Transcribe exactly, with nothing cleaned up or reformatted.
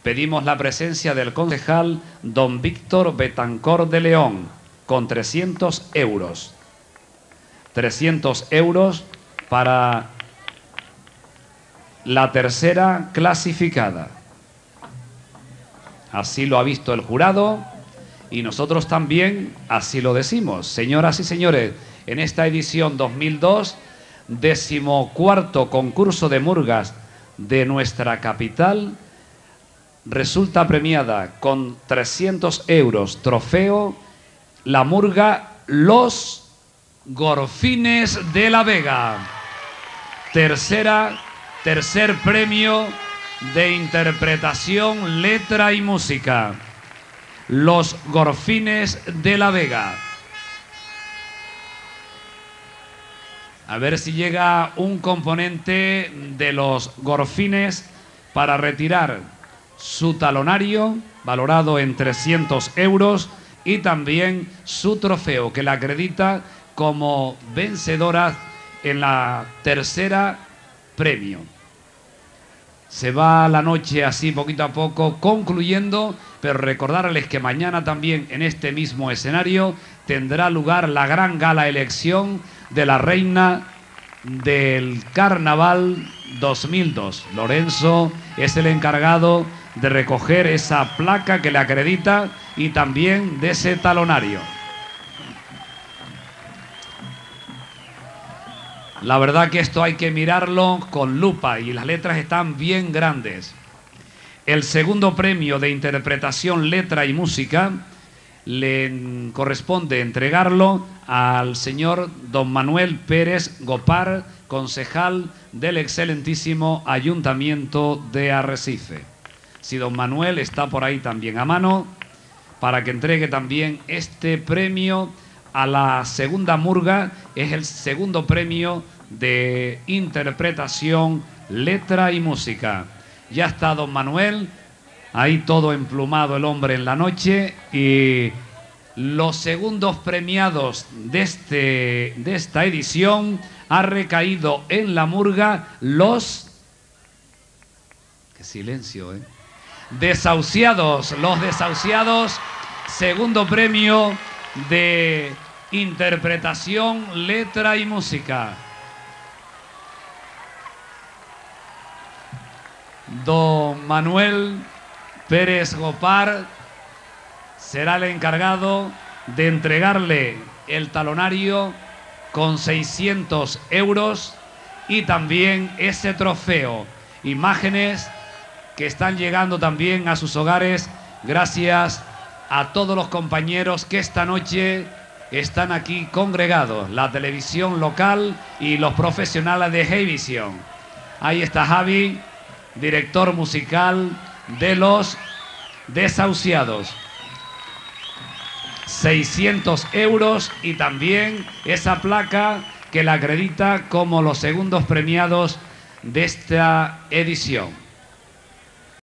pedimos la presencia del concejal don Víctor Betancor de León, con trescientos euros. trescientos euros para la tercera clasificada. Así lo ha visto el jurado y nosotros también así lo decimos. Señoras y señores, en esta edición dos mil dos, decimocuarto concurso de murgas de nuestra capital, resulta premiada con trescientos euros trofeo la murga Los Gorfines de la Vega. Tercera, tercer premio de interpretación, letra y música. Los Gorfines de la Vega. A ver si llega un componente de los Gorfines para retirar su talonario, valorado en trescientos euros, y también su trofeo, que la acredita como vencedora en la tercera premio. Se va la noche así poquito a poco concluyendo, pero recordarles que mañana también en este mismo escenario tendrá lugar la gran gala elección de la reina del Carnaval dos mil dos. Lorenzo es el encargado de recoger esa placa que le acredita y también de ese talonario. La verdad que esto hay que mirarlo con lupa y las letras están bien grandes. El segundo premio de interpretación, letra y música le corresponde entregarlo al señor don Manuel Pérez Gopar, concejal del excelentísimo Ayuntamiento de Arrecife. Si don Manuel está por ahí también a mano, para que entregue también este premio a la segunda murga, es el segundo premio de interpretación, letra y música. Ya está don Manuel, ahí todo emplumado el hombre en la noche, y los segundos premiados de, este, de esta edición ha recaído en la murga los... ¡Qué silencio, eh! Desahuciados, los Desahuciados, segundo premio de interpretación, letra y música. Don Manuel Pérez Gopar será el encargado de entregarle el talonario con seiscientos euros y también ese trofeo. Imágenes que están llegando también a sus hogares gracias a todos los compañeros que esta noche están aquí congregados, la televisión local y los profesionales de Hey-Visión. Ahí está Javi, director musical de los Desahuciados. seiscientos euros y también esa placa que la acredita como los segundos premiados de esta edición.